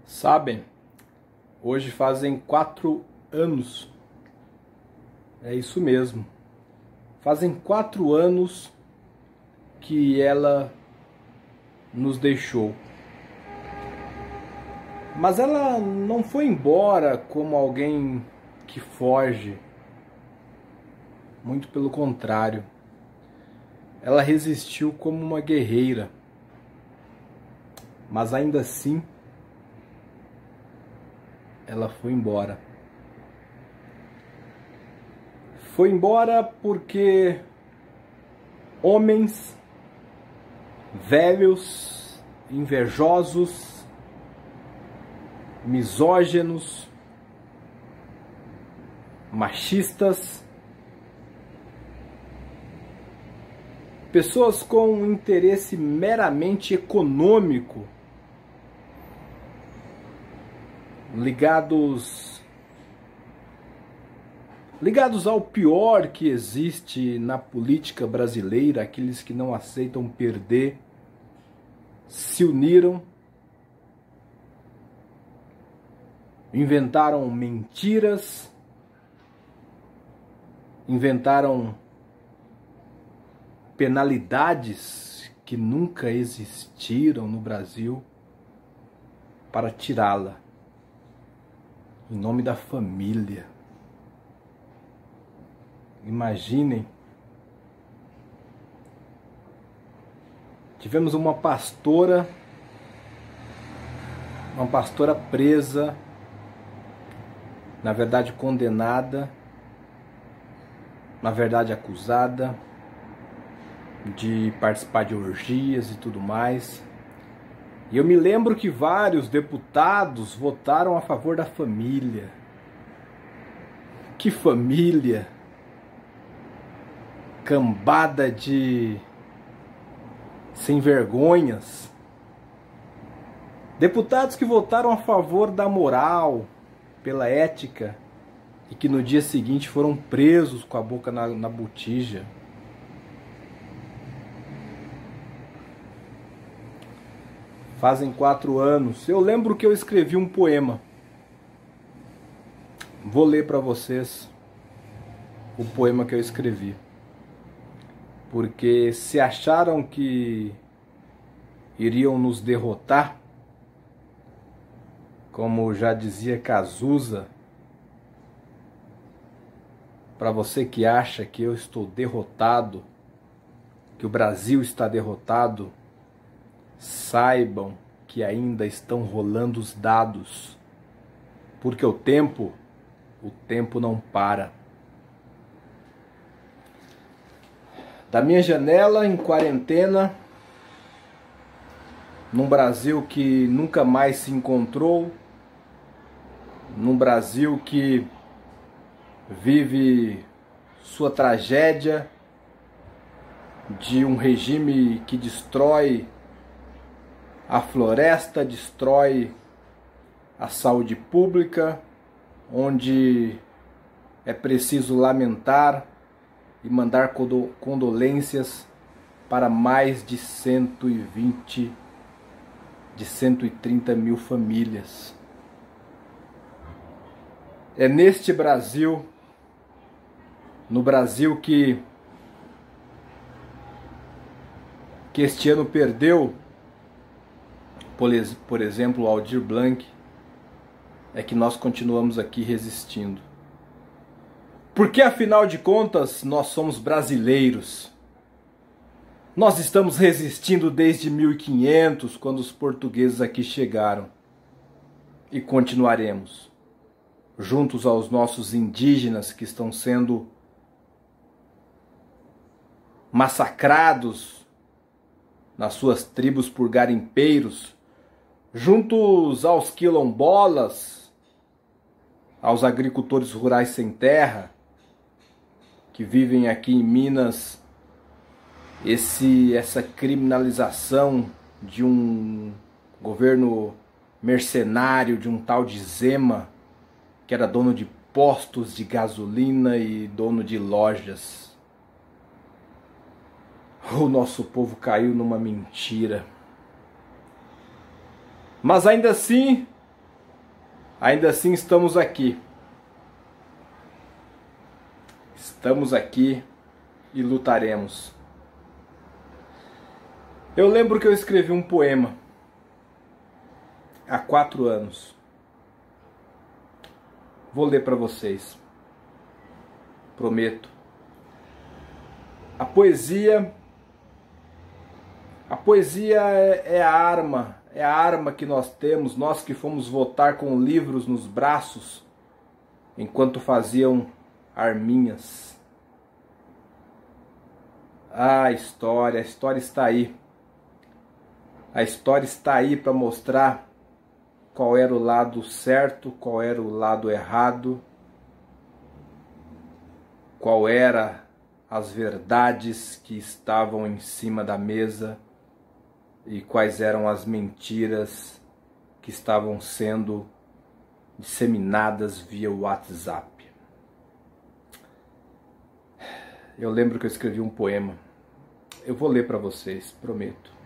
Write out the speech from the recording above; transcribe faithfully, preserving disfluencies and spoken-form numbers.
Sabem, hoje fazem quatro anos, é isso mesmo, fazem quatro anos que ela nos deixou. Mas ela não foi embora como alguém que foge, muito pelo contrário, ela resistiu como uma guerreira, mas ainda assim, ela foi embora. Foi embora porque homens velhos, invejosos, misóginos, machistas, pessoas com um interesse meramente econômico, ligados ligados ao pior que existe na política brasileira, aqueles que não aceitam perder, se uniram, inventaram mentiras, inventaram penalidades que nunca existiram no Brasil para tirá-la, em nome da família. Imaginem, tivemos uma pastora, uma pastora presa, na verdade condenada, na verdade acusada de participar de orgias e tudo mais. E eu me lembro que vários deputados votaram a favor da família. Que família! Cambada de sem vergonhas. Deputados que votaram a favor da moral, pela ética, e que no dia seguinte foram presos com a boca na, na botija. Fazem quatro anos. Eu lembro que eu escrevi um poema. Vou ler para vocês o poema que eu escrevi. Porque se acharam que iriam nos derrotar, como já dizia Cazuza, para você que acha que eu estou derrotado, que o Brasil está derrotado, saibam que ainda estão rolando os dados, porque o tempo, o tempo não para. Da minha janela, em quarentena, num Brasil que nunca mais se encontrou, num Brasil que vive sua tragédia de um regime que destrói a floresta, destrói a saúde pública, onde é preciso lamentar e mandar condolências para mais de cento e vinte, de cento e trinta mil famílias. É neste Brasil, no Brasil que, que este ano perdeu, por exemplo, o Aldir Blanc, é que nós continuamos aqui resistindo. Porque, afinal de contas, nós somos brasileiros. Nós estamos resistindo desde mil e quinhentos, quando os portugueses aqui chegaram. E continuaremos, juntos aos nossos indígenas que estão sendo massacrados nas suas tribos por garimpeiros, juntos aos quilombolas, aos agricultores rurais sem terra, que vivem aqui em Minas, esse, essa criminalização de um governo mercenário, de um tal de Zema, que era dono de postos de gasolina e dono de lojas. O nosso povo caiu numa mentira. Mas ainda assim, Ainda assim estamos aqui. Estamos aqui e lutaremos. Eu lembro que eu escrevi um poema há quatro anos. Vou ler para vocês. Prometo. A poesia, a poesia é, é a arma, é a arma que nós temos, nós que fomos votar com livros nos braços, enquanto faziam arminhas. Ah, a história, a história está aí. A história está aí para mostrar qual era o lado certo, qual era o lado errado, qual era as verdades que estavam em cima da mesa e quais eram as mentiras que estavam sendo disseminadas via WhatsApp. Eu lembro que eu escrevi um poema. Eu vou ler para vocês, prometo.